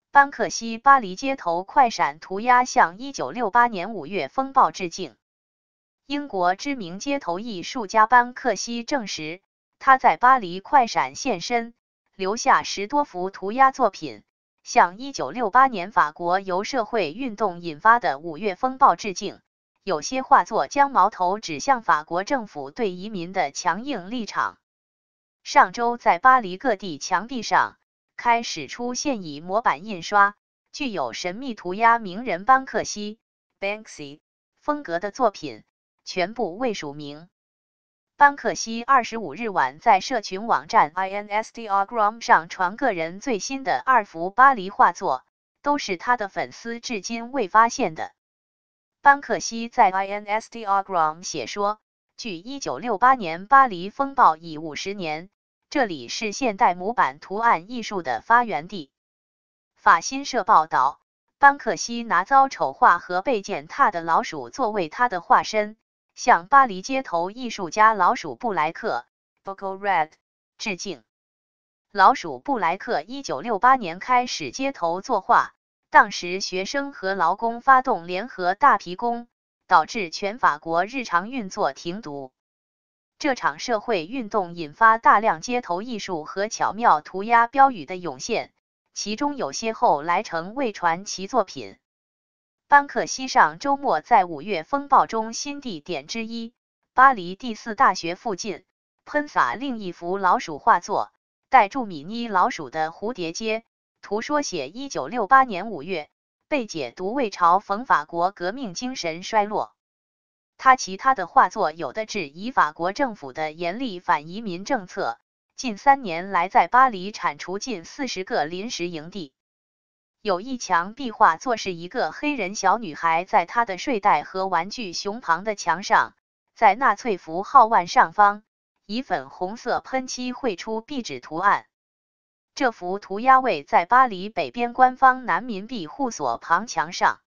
班克西巴黎街头快闪涂鸦向1968年5月风暴致敬。英国知名街头艺术家班克西证实，他在巴黎快闪现身，留下10多幅涂鸦作品，向1968年法国由社会运动引发的5月风暴致敬。有些画作将矛头指向法国政府对移民的强硬立场。上周在巴黎各地墙壁上开始出现以模板印刷、具有神秘涂鸦名人班克西 （Banksy） 风格的作品，全部未署名。班克西25日晚在社群网站 Instagram 上传个人最新的2幅巴黎画作，都是他的粉丝至今未发现的。班克西在 Instagram 写说，距1968年巴黎风暴已50年，这里是现代模板图案艺术的发源地。法新社报道，班克西拿遭丑化和被践踏的老鼠作为他的化身，向巴黎街头艺术家老鼠布莱克 Boko Red 致敬。老鼠布莱克1968年开始街头作画，当时学生和劳工发动联合大批工，导致全法国日常运作停顿。这场社会运动引发大量街头艺术和巧妙涂鸦标语的涌现，其中有些后来成为传奇作品。班克西上周末在5月风暴中新地点之一巴黎第4大学附近喷洒另一幅老鼠画作，带著米妮老鼠的蝴蝶结，图说写1968年5月，被解读为嘲讽法国革命精神衰落。其他的画作有的质疑法国政府的严厉反移民政策，近3年来在巴黎铲除近40个临时营地。有一墙壁画作是一个黑人小女孩在她的睡袋和玩具熊旁的墙上，在纳粹符号腕上方以粉红色喷漆绘出壁纸图案。这幅涂鸦位在巴黎北边官方南民庇护所旁墙上。